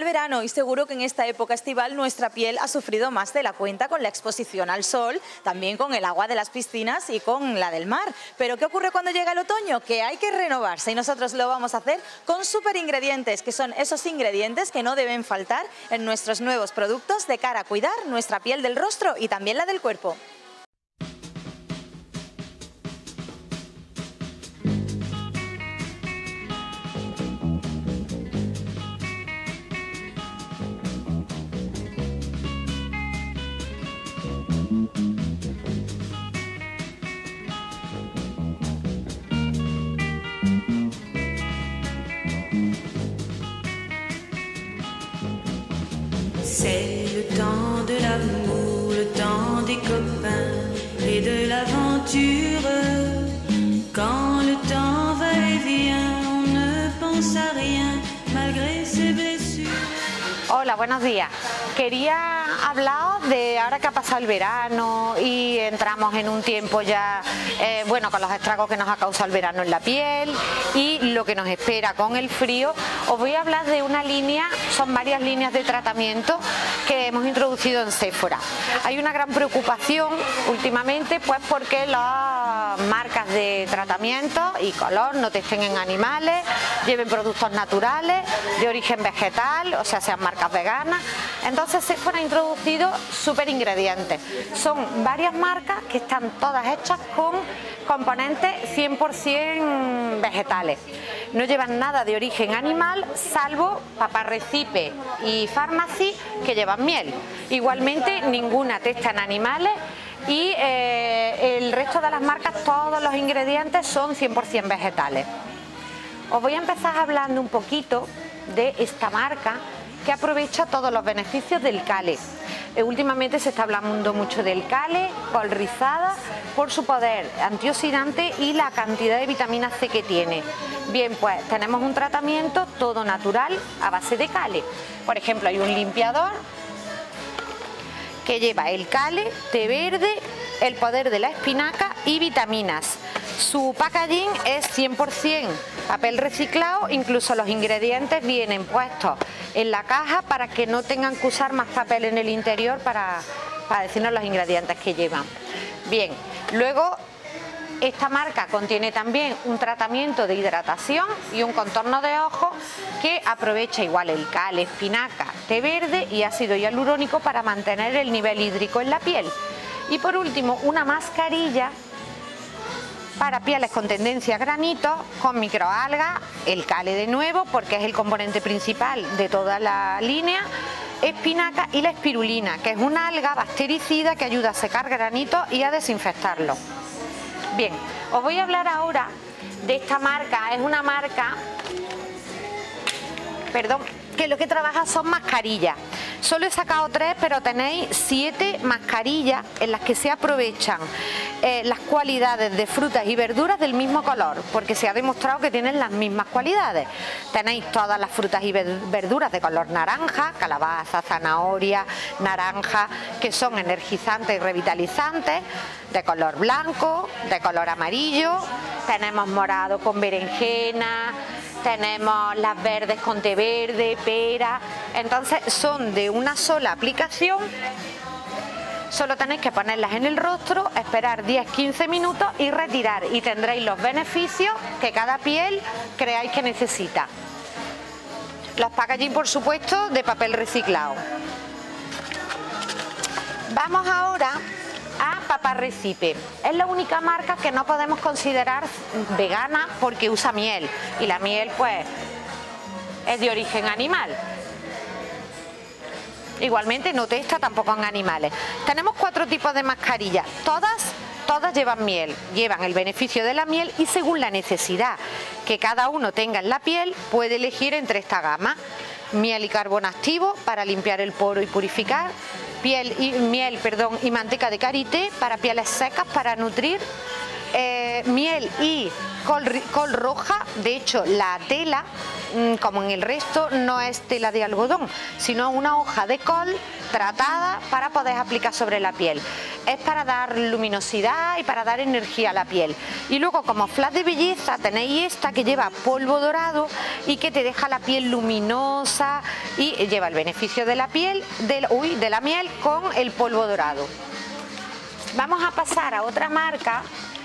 verano y seguro que en esta época estival nuestra piel ha sufrido más de la cuenta con la exposición al sol, también con el agua de las piscinas y con la del mar. Pero ¿qué ocurre cuando llega el otoño? Que hay que renovarse y nosotros lo vamos a hacer con super ingredientes, que son esos ingredientes que no deben faltar en nuestros nuevos productos de cara a cuidar nuestra piel del rostro y también la del cuerpo. C'est le temps de l'amour, le temps des copains et de l'aventure. Quand le temps va et vient, on ne pense à rien malgré ses blessures. Hola, buenos días. Quería hablaros de ahora que ha pasado el verano y entramos en un tiempo ya, bueno, con los estragos que nos ha causado el verano en la piel y lo que nos espera con el frío. Os voy a hablar de una línea, son varias líneas de tratamiento que hemos introducido en Sephora. Hay una gran preocupación últimamente, pues porque las marcas de tratamiento y color no testen en animales, lleven productos naturales, de origen vegetal, o sea, sean marcas veganas. Entonces Sephora ha introducido super ingredientes. Son varias marcas que están todas hechas con componentes 100% vegetales. No llevan nada de origen animal, salvo Paparrecipe y Pharmacy, que llevan miel. Igualmente ninguna testa en animales y el resto de las marcas, todos los ingredientes son 100% vegetales. Os voy a empezar hablando un poquito de esta marca que aprovecha todos los beneficios del Kale. Últimamente se está hablando mucho del Kale, col rizada, por su poder antioxidante y la cantidad de vitamina C que tiene. Bien, pues tenemos un tratamiento todo natural a base de Kale. Por ejemplo, hay un limpiador que lleva el Kale, té verde, el poder de la espinaca y vitaminas. Su packaging es 100% papel reciclado, incluso los ingredientes vienen puestos en la caja para que no tengan que usar más papel en el interior para decirnos los ingredientes que llevan. Bien, luego esta marca contiene también un tratamiento de hidratación y un contorno de ojos que aprovecha igual el Kale, espinaca, té verde y ácido hialurónico para mantener el nivel hídrico en la piel. Y por último, una mascarilla para pieles con tendencia a granitos, con microalgas, el Kale de nuevo, porque es el componente principal de toda la línea, espinaca y la espirulina, que es una alga bactericida que ayuda a secar granitos y a desinfectarlos. Bien, os voy a hablar ahora de esta marca. Es una marca, que lo que trabaja son mascarillas. Solo he sacado 3, pero tenéis 7 mascarillas en las que se aprovechan las cualidades de frutas y verduras del mismo color, porque se ha demostrado que tienen las mismas cualidades. Tenéis todas las frutas y verduras de color naranja, calabaza, zanahoria, naranja, que son energizantes y revitalizantes, de color blanco, de color amarillo, tenemos morado con berenjena, tenemos las verdes con té verde, pera. Entonces son de una sola aplicación, solo tenéis que ponerlas en el rostro, esperar 10-15 minutos y retirar, y tendréis los beneficios que cada piel creáis que necesita. Los packaging, por supuesto, de papel reciclado. Vamos ahora a Paparrecipe. Es la única marca que no podemos considerar vegana porque usa miel, y la miel pues es de origen animal. Igualmente no testa tampoco en animales. Tenemos 4 tipos de mascarillas, todas llevan miel, llevan el beneficio de la miel, y según la necesidad que cada uno tenga en la piel puede elegir entre esta gama: miel y carbón activo para limpiar el poro y purificar, miel y manteca de karité para pieles secas para nutrir, miel y col roja. De hecho, la tela, como en el resto, no es tela de algodón, sino una hoja de col tratada para poder aplicar sobre la piel. es para dar luminosidad y para dar energía a la piel. Y luego como flash de belleza tenéis esta que lleva polvo dorado y que te deja la piel luminosa y lleva el beneficio de la piel, de la miel con el polvo dorado. Vamos a pasar a otra marca,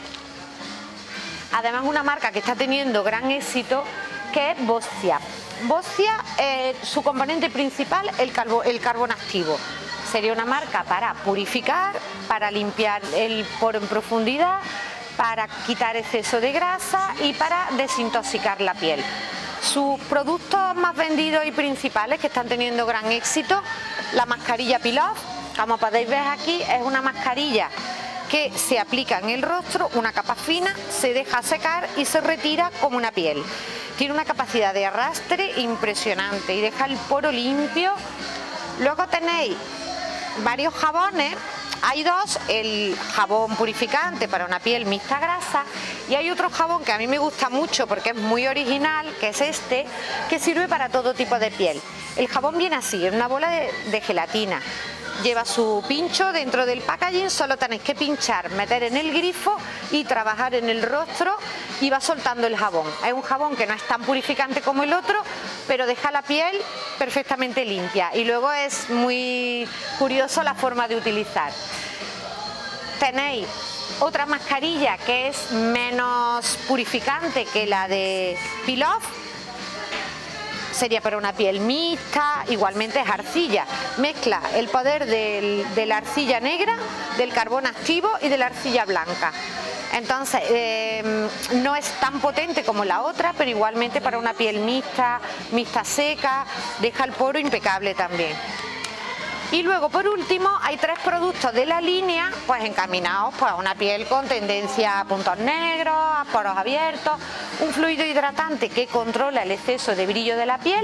además una marca que está teniendo gran éxito, que es Boscia. Boscia, su componente principal, el carbón activo. Sería una marca para purificar, para limpiar el poro en profundidad, para quitar exceso de grasa y para desintoxicar la piel. Sus productos más vendidos y principales que están teniendo gran éxito, la mascarilla Peel Off, como podéis ver aquí, es una mascarilla que se aplica en el rostro, una capa fina, se deja secar y se retira como una piel. Tiene una capacidad de arrastre impresionante y deja el poro limpio. Luego tenéis varios jabones. Hay dos, el jabón purificante para una piel mixta grasa, y hay otro jabón que a mí me gusta mucho porque es muy original, que es este, que sirve para todo tipo de piel. El jabón viene así, en una bola de gelatina. Lleva su pincho dentro del packaging, solo tenéis que pinchar, meter en el grifo y trabajar en el rostro y va soltando el jabón. Es un jabón que no es tan purificante como el otro, pero deja la piel perfectamente limpia y luego es muy curioso la forma de utilizar. Tenéis otra mascarilla que es menos purificante que la de Peel Off. Sería para una piel mixta, igualmente es arcilla. Mezcla el poder de la arcilla negra, del carbón activo y de la arcilla blanca. Entonces, no es tan potente como la otra, pero igualmente para una piel mixta seca, deja el poro impecable también. Y luego, por último, hay tres productos de la línea pues encaminados pues, a una piel con tendencia a puntos negros, a poros abiertos, un fluido hidratante que controla el exceso de brillo de la piel,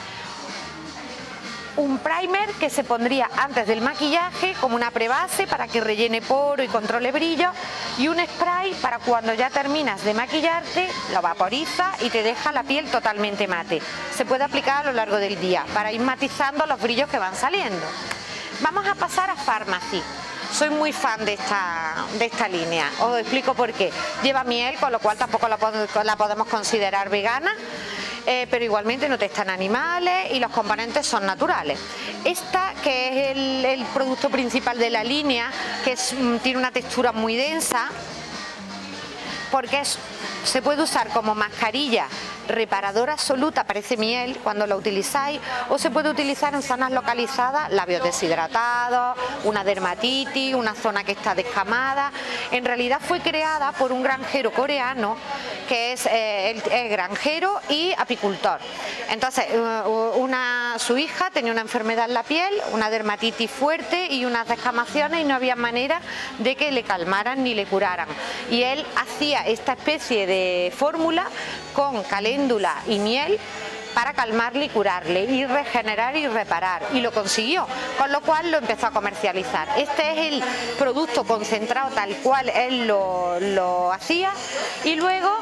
un primer que se pondría antes del maquillaje como una prebase para que rellene poro y controle brillo, y un spray para cuando ya terminas de maquillarte, lo vaporiza y te deja la piel totalmente mate. Se puede aplicar a lo largo del día para ir matizando los brillos que van saliendo. Vamos a pasar a Pharmacy. Soy muy fan de esta línea, os explico por qué. Lleva miel, con lo cual tampoco la podemos considerar vegana, pero igualmente no testan animales y los componentes son naturales. Esta, que es el producto principal de la línea, que tiene una textura muy densa, porque se puede usar como mascarilla reparadora absoluta, parece miel cuando la utilizáis, o se puede utilizar en zonas localizadas, labios deshidratados, una dermatitis, una zona que está descamada. En realidad fue creada por un granjero coreano que es granjero y apicultor. Entonces, su hija tenía una enfermedad en la piel, una dermatitis fuerte y unas descamaciones, y no había manera de que le calmaran ni le curaran. Y él hacía esta especie de fórmula con caléndula y miel para calmarle y curarle y regenerar y reparar, y lo consiguió, con lo cual lo empezó a comercializar. Este es el producto concentrado tal cual él lo hacía, y luego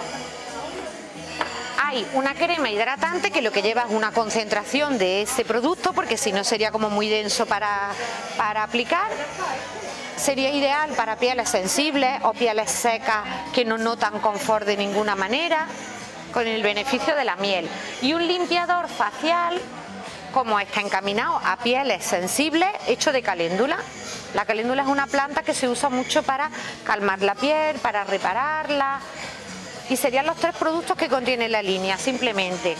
hay una crema hidratante que lo que lleva es una concentración de ese producto, porque si no sería como muy denso para aplicar. Sería ideal para pieles sensibles o pieles secas que no notan confort de ninguna manera, con el beneficio de la miel. Y un limpiador facial, como está encaminado a pieles sensibles, hecho de caléndula. La caléndula es una planta que se usa mucho para calmar la piel, para repararla. Y serían los tres productos que contiene la línea, simplemente.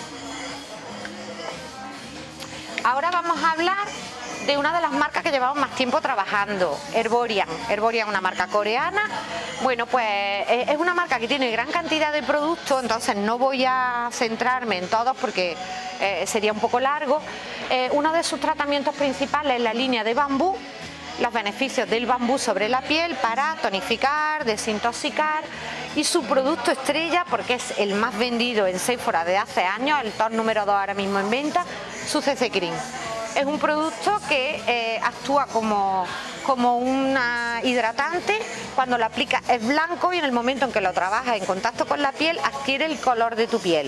Ahora vamos a hablar de una de las marcas que llevamos más tiempo trabajando, Herborian. Herborian es una marca coreana. Bueno, pues es una marca que tiene gran cantidad de productos, entonces no voy a centrarme en todos porque sería un poco largo. Uno de sus tratamientos principales es la línea de bambú, los beneficios del bambú sobre la piel para tonificar, desintoxicar, y su producto estrella, porque es el más vendido en Sephora de hace años, el top número 2 ahora mismo en venta, su CC Cream. Es un producto que actúa como un hidratante. Cuando lo aplicas es blanco y en el momento en que lo trabajas en contacto con la piel adquiere el color de tu piel.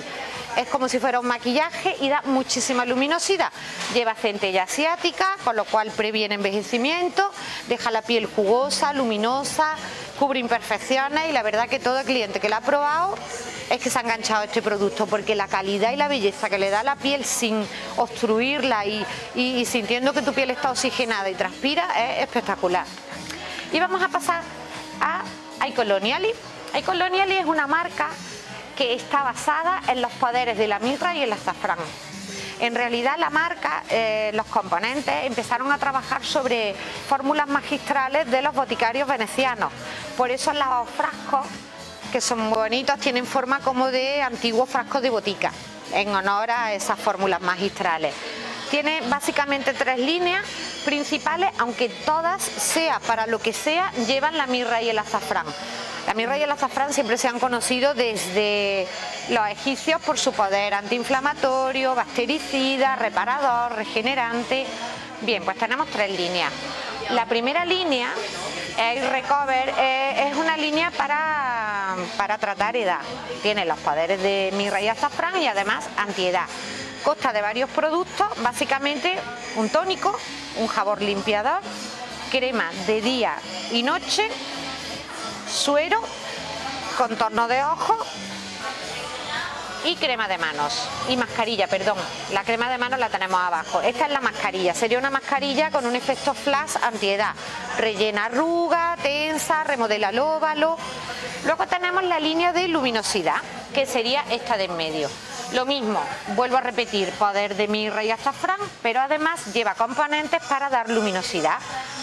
es como si fuera un maquillaje y da muchísima luminosidad. Lleva centella asiática, con lo cual previene envejecimiento, deja la piel jugosa, luminosa, cubre imperfecciones y la verdad que todo cliente que la ha probado es que se ha enganchado a este producto porque la calidad y la belleza que le da a la piel sin obstruirla y sintiendo que tu piel está oxigenada y transpira es espectacular. Y vamos a pasar a iColonially. iColonially es una marca que está basada en los poderes de la mirra y el azafrán. En realidad la marca, los componentes, empezaron a trabajar sobre fórmulas magistrales de los boticarios venecianos. Por eso los frascos, que son muy bonitos, tienen forma como de antiguos frascos de botica, en honor a esas fórmulas magistrales. Tiene básicamente 3 líneas principales, aunque todas, sea para lo que sea, llevan la mirra y el azafrán. La mirra y el azafrán siempre se han conocido desde los egipcios por su poder antiinflamatorio, bactericida, reparador, regenerante. Bien, pues tenemos 3 líneas. La primera línea, Air Recover, es una línea para tratar edad. Tiene los poderes de mirra y azafrán y además antiedad. Consta de varios productos, básicamente un tónico, un jabón limpiador, crema de día y noche, suero, contorno de ojos y crema de manos y mascarilla, perdón, la crema de manos la tenemos abajo. Esta es la mascarilla, sería una mascarilla con un efecto flash antiedad, rellena arrugas, tensa, remodela el óvalo. Luego tenemos la línea de luminosidad, que sería esta de en medio. Lo mismo, vuelvo a repetir, poder de mirra y azafrán, pero además lleva componentes para dar luminosidad.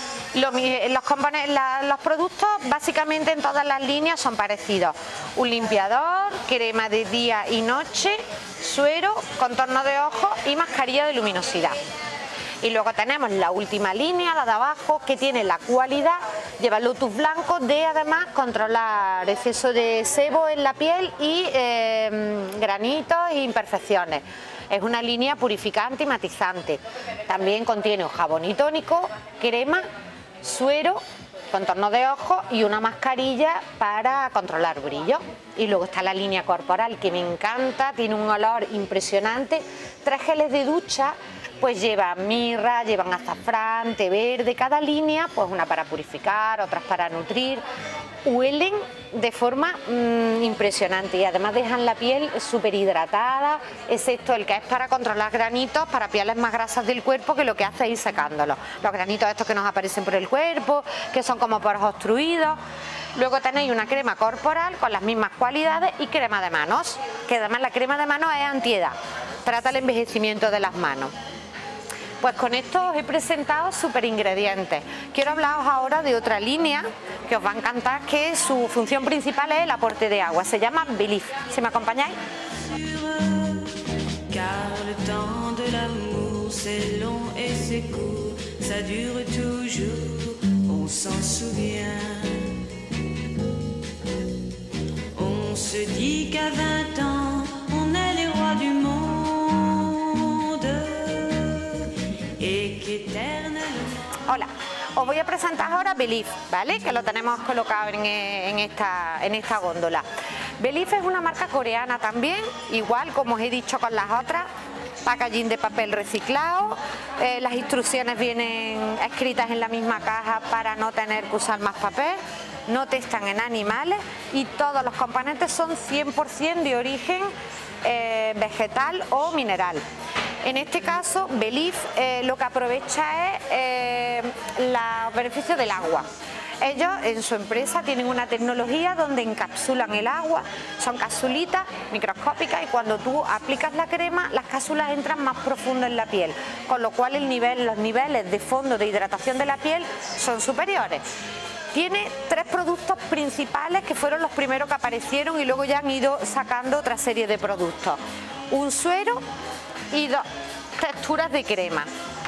Los productos básicamente en todas las líneas son parecidos. Un limpiador, crema de día y noche, suero, contorno de ojos y mascarilla de luminosidad. Y luego tenemos la última línea, la de abajo, que tiene la cualidad, lleva Lotus blanco, de además controlar exceso de sebo en la piel y granitos e imperfecciones. Es una línea purificante y matizante. También contiene un jabón y tónico, crema, suero, contorno de ojos y una mascarilla para controlar brillo. Y luego está la línea corporal, que me encanta, tiene un olor impresionante. 3 geles de ducha, pues llevan mirra, llevan azafrán, té verde, cada línea, pues una para purificar, otras para nutrir. Huelen de forma impresionante y además dejan la piel súper hidratada, excepto el que es para controlar granitos para pieles más grasas del cuerpo, que lo que hace es ir secándolos. Los granitos estos que nos aparecen por el cuerpo, que son como poros obstruidos. Luego tenéis una crema corporal con las mismas cualidades y crema de manos, que además la crema de manos es antiedad, trata el envejecimiento de las manos. Pues con esto os he presentado super ingredientes. Quiero hablaros ahora de otra línea que os va a encantar, que su función principal es el aporte de agua. Se llama Believe. ¿Si me acompañáis? Car le temps de l'amour c'est long et c'est court, ça dure toujours, on s'en souvient. On se dit qu'à 20 ans on est les rois du monde. Hola, os voy a presentar ahora Believe, ¿vale? Que lo tenemos colocado en esta góndola. Believe es una marca coreana también, igual como os he dicho con las otras, packaging de papel reciclado, las instrucciones vienen escritas en la misma caja para no tener que usar más papel, no testan en animales y todos los componentes son 100% de origen vegetal o mineral. En este caso, Believe lo que aprovecha es los beneficios del agua. Ellos en su empresa tienen una tecnología donde encapsulan el agua, son capsulitas microscópicas y cuando tú aplicas la crema, las cápsulas entran más profundo en la piel, con lo cual los niveles de fondo de hidratación de la piel son superiores. Tiene 3 productos principales que fueron los primeros que aparecieron y luego ya han ido sacando otra serie de productos. Un suero y 2 texturas de crema.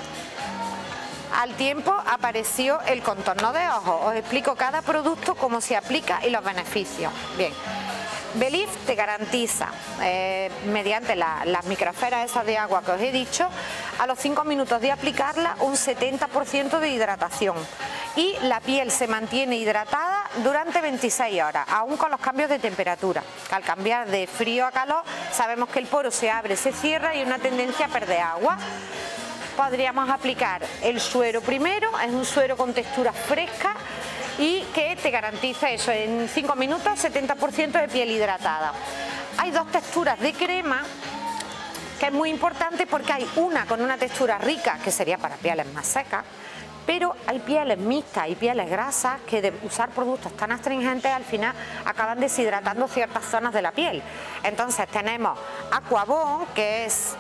Al tiempo apareció el contorno de ojos. Os explico cada producto, cómo se aplica y los beneficios. Bien, Believe te garantiza, mediante las microesferas esas de agua que os he dicho, a los 5 minutos de aplicarla un 70% de hidratación. Y la piel se mantiene hidratada durante 26 horas, aún con los cambios de temperatura. Al cambiar de frío a calor, sabemos que el poro se abre, se cierra y hay una tendencia a perder agua. Podríamos aplicar el suero primero, es un suero con textura fresca y que te garantiza eso, en 5 minutos 70% de piel hidratada. Hay dos texturas de crema, que es muy importante porque hay una con una textura rica, que sería para pieles más secas, pero hay pieles mixtas y pieles grasas que de usar productos tan astringentes al final acaban deshidratando ciertas zonas de la piel. Entonces tenemos Aquabond, que es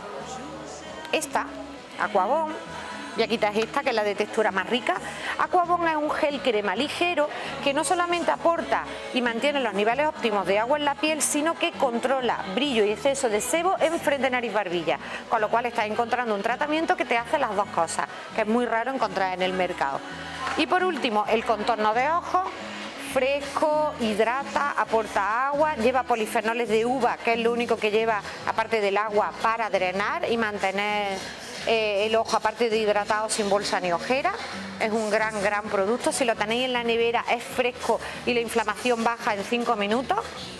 esta, Aquabond, y aquí está esta, que es la de textura más rica. Aquabond es un gel crema ligero que no solamente aporta y mantiene los niveles óptimos de agua en la piel, sino que controla brillo y exceso de sebo en frente, nariz, barbilla, con lo cual estás encontrando un tratamiento que te hace las dos cosas, que es muy raro encontrar en el mercado. Y por último, el contorno de ojos, fresco, hidrata, aporta agua, lleva polifenoles de uva, que es lo único que lleva, aparte del agua, para drenar y mantener el ojo, aparte de hidratado, sin bolsa ni ojera. Es un gran producto. Si lo tenéis en la nevera es fresco y la inflamación baja en 5 minutos.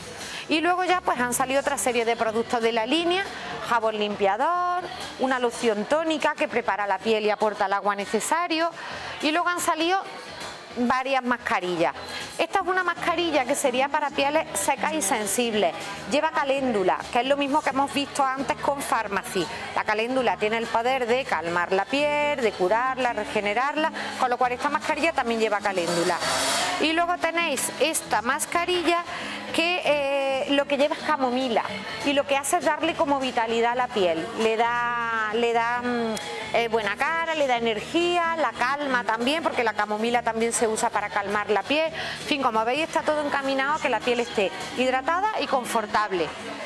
Y luego ya pues han salido otra serie de productos de la línea: jabón limpiador, una loción tónica que prepara la piel y aporta el agua necesario, y luego han salido varias mascarillas. Esta es una mascarilla que sería para pieles secas y sensibles. Lleva caléndula, que es lo mismo que hemos visto antes con Pharmacy. La caléndula tiene el poder de calmar la piel, de curarla, regenerarla, con lo cual esta mascarilla también lleva caléndula. Y luego tenéis esta mascarilla que lo que lleva es camomila y lo que hace es darle como vitalidad a la piel. Le da buena cara, le da energía, la calma también, porque la camomila también se usa para calmar la piel. En fin, como veis, está todo encaminado a que la piel esté hidratada y confortable.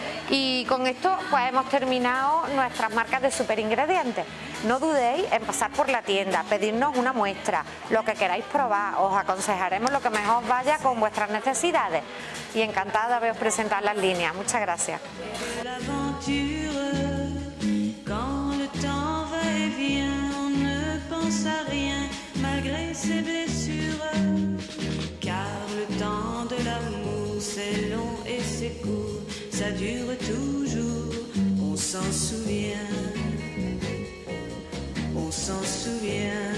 Y con esto pues hemos terminado nuestras marcas de superingredientes. No dudéis en pasar por la tienda, pedirnos una muestra, lo que queráis probar. Os aconsejaremos lo que mejor vaya con vuestras necesidades. Y encantada de haberos presentado las líneas. Muchas gracias. C'est long et c'est court, ça dure toujours, on s'en souvient, on s'en souvient.